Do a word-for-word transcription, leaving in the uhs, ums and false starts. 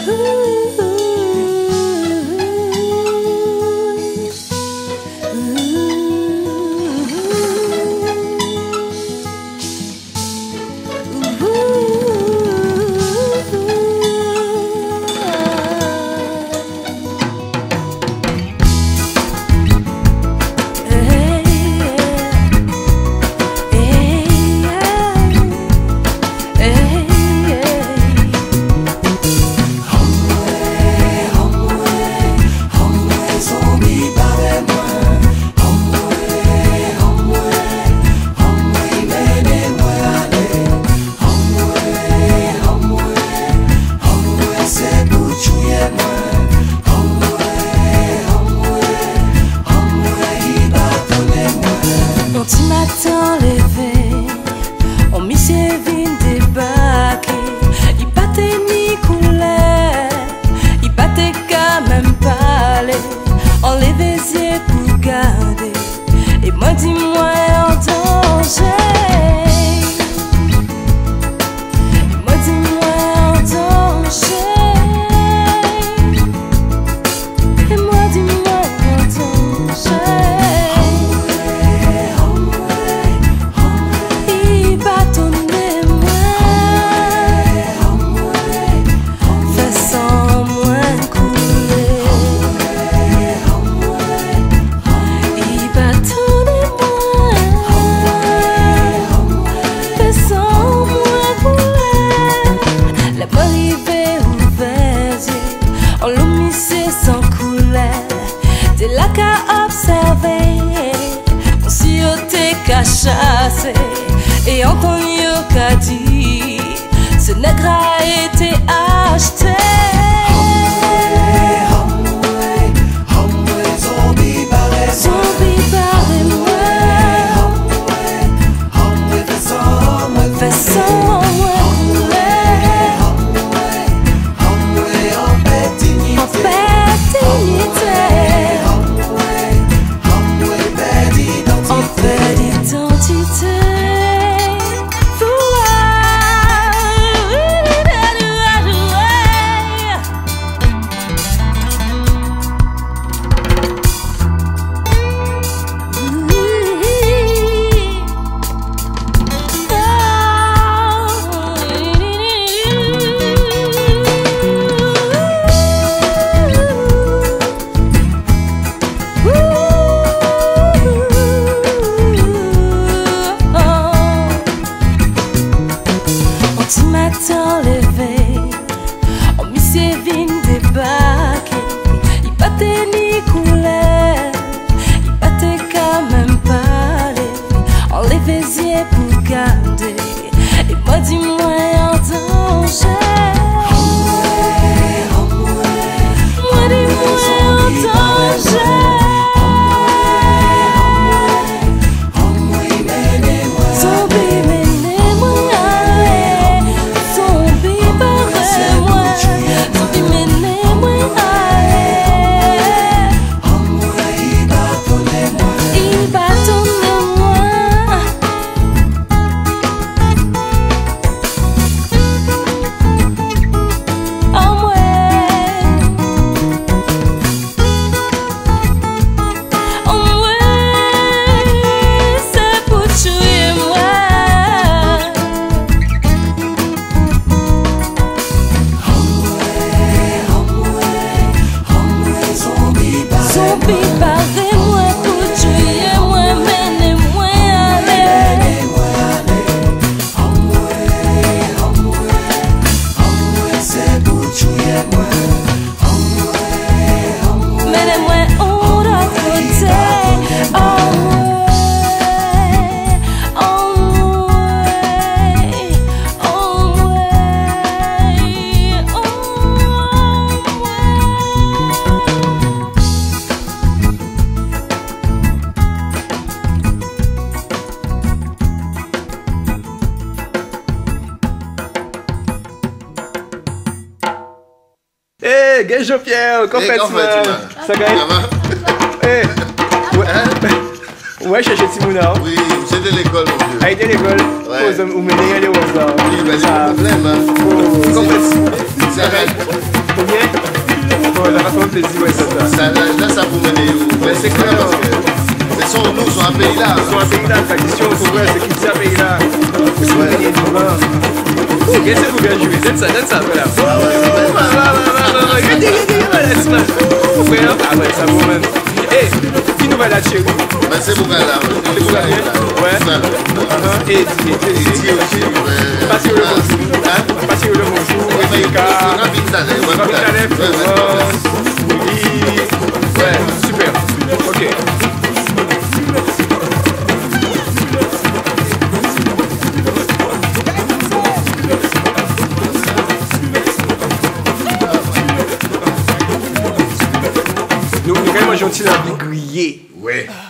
Et Antonio qu'a dit, ce nègre a été acheté. Hey, Gajo Pierre, qu'en fais-tu? Ça gagne? Hey, ouais, je suis Timouna. Oui, c'est de l'école, mon vieux. Ah, il est de l'école? Ouais. Vous menez les roses là. Oui, mais c'est un problème, hein. Qu'en fais-tu? Ça va. Combien? Bon, la façon de plaisir, ouais, c'est ça. Ça, là, là, ça vous mener où? Mais c'est clair. Parce que ce sont nous, sont un pays là. Ils sont un pays là, tradition, c'est vrai, c'est qui ça, pays là. C'est vrai, il y a du vin. Qu'est-ce que vous bien jouer? Donne ça, donne ça, voilà. Regardez, regardez, laisse moi. Frère, ah ouais, ça vous mène. Eh, qui nous va là, chérie? Ben, c'est Bougala. C'est Bougala? Ouais. Et, et, et, Passez le bonjour. Passez le bonjour. Ouais, super. Ok. Nous, nous, quand même, gentil, la vie grillée. Ouais.